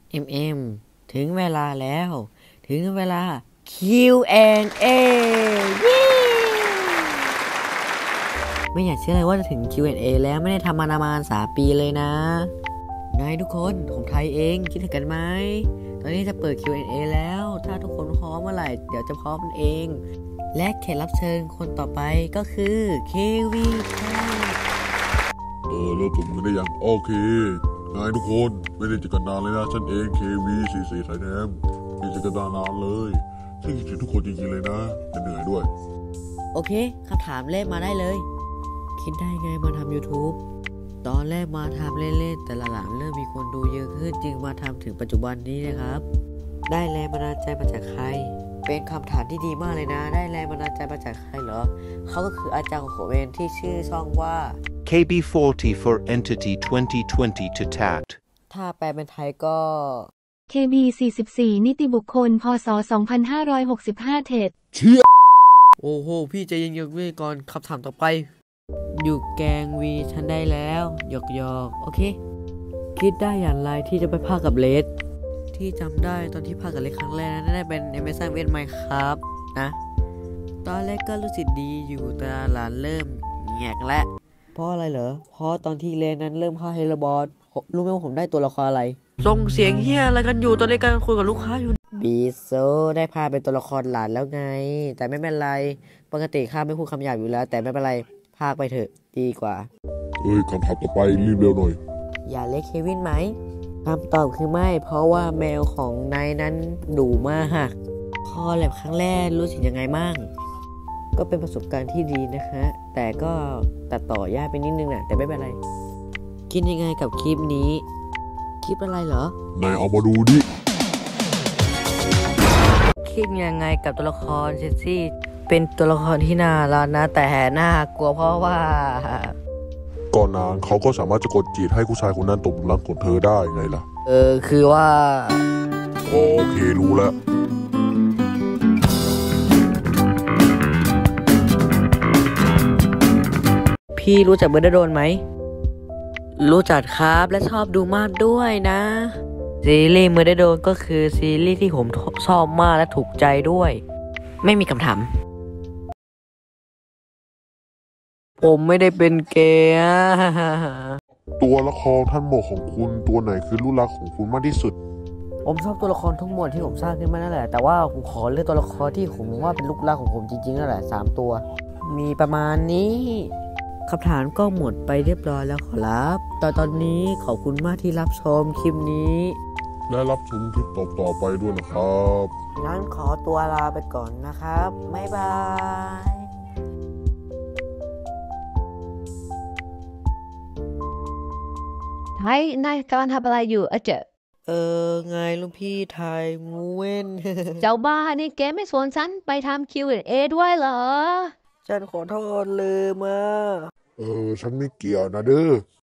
MM ถึงเวลาแล้วถึงเวลา Q&A เย้ไม่อยากเชื่อเลยว่าจะถึง Q&A แล้วไม่ได้ทำมานาน3 ปีเลยนะนายทุกคนผมไทยเองคิดถึงกันไหมตอนนี้จะเปิด Q&A แล้วถ้าทุกคนพร้อมเมื่อไหร่เดี๋ยวจะพร้อมเองและแขกรับเชิญคนต่อไปก็คือเควีเริ่มส่งกันได้ยังโอเคนายทุกคนไม่ได้เจอกันนานเลยนะฉันเอง KV44 สายแนมไม่ได้เจอกันนานเลยซึ่งคิดถึงทุกคนจริงๆเลยนะเหนื่อยด้วยโอเคคำถามแรกมาได้เลยคิดได้ไงมาทำ YouTube ตอนแรกมาทำเล่นๆแต่หลังๆเริ่มมีคนดูเยอะขึ้นจึงมาทำถึงปัจจุบันนี้นะครับได้แรงบันดาลใจมาจากใครเป็นคำถามที่ดีมากเลยนะได้แรงบันดาลใจมาจากใครเหรอเขาก็คืออาจารย์ของผมเองที่ชื่อช่องว่า KB40 for Entity 2020 to TACT ถ้าแปลเป็นไทยก็ KB44 นิติบุคคลพศ2565เท็ดเชี่ยโอ้โหพี่ใจเย็นๆไว้ก่อนคำถามต่อไปอยู่แกงวีฉันได้แล้วหยอกโอเคคิดได้อย่างไรที่จะไปพากกับเลสที่จำได้ตอนที่พากกับเลสครั้งแรกนั้นได้เป็น Amazon เวทไหมครับนะตอนแรกก็รู้สึกดีอยู่แต่หลานเริ่มแงกและเพราะอะไรเหรอเพราะตอนที่เลสนั้นเริ่มเข้าเฮลบอสรู้ไหมว่าผมได้ตัวละครอะไรส่งเสียงเฮียอะไรกันอยู่ตอนนี้กำลังคุยกับลูกค้าอยู่บีโซได้พาเป็นตัวละครหลานแล้วไงแต่ไม่เป็นไรปกติข้าไม่พูดคำหยาบอยู่แล้วแต่ไม่เป็นไรพากไปเถอะดีกว่าคำถามต่อไปรีบเร็วหน่อยอย่าเรียกเควินไหมคำตอบคือไม่เพราะว่าแมวของนายนั้นดุมากพอแลบครั้งแรกรู้สึกยังไงบ้างก็เป็นประสบการณ์ที่ดีนะคะแต่ก็ตัดต่อยากไปนิดนึงนะแต่ไม่เป็นไรคิดยังไงกับคลิปนี้คลิปอะไรเหรอนายเอามาดูดิคิดยังไงกับตัวละครเจสซี่เป็นตัวละครที่น่ารักนะแต่น่ากลัวเพราะว่าก่อนนานเขาก็สามารถจะกดจีบให้ผู้ชายคนนั้นตกหลุมรักของเธอได้ไงล่ะคือว่าโอเครู้แล้วพี่รู้จักเบอร์ดโดนไหมรู้จักครับและชอบดูมากด้วยนะซีรีส์เมอร์เดโดนก็คือซีรีส์ที่ผมชอบมากและถูกใจด้วยไม่มีคำถามผมไม่ได้เป็นเกย์ตัวละครท่านหมดของคุณตัวไหนคือลูกรักของคุณมากที่สุดผมชอบตัวละครทั้งหมดที่ผมสร้างขึ้นมานั่นแหละแต่ว่าผมขอเลือกตัวละครที่ผมว่าเป็นลูกรักของผมจริงๆนั่นแหละ3 ตัวมีประมาณนี้คำถามก็หมดไปเรียบร้อยแล้วขอรับตอนนี้ขอบคุณมากที่รับชมคลิปนี้และรับชมคลิปต่อไปด้วยนะครับงั้นขอตัวลาไปก่อนนะครับบ๊ายบายไทยนายกำลังทำอะไรอยู่เจ๊ไงลุงพี่ไทยมูเว้นเจ้าบ้านี่แกไม่สนฉันไปทำ Q&A ด้วยเหรอฉันขอโทษลืมฉันไม่เกี่ยวนะเด้อ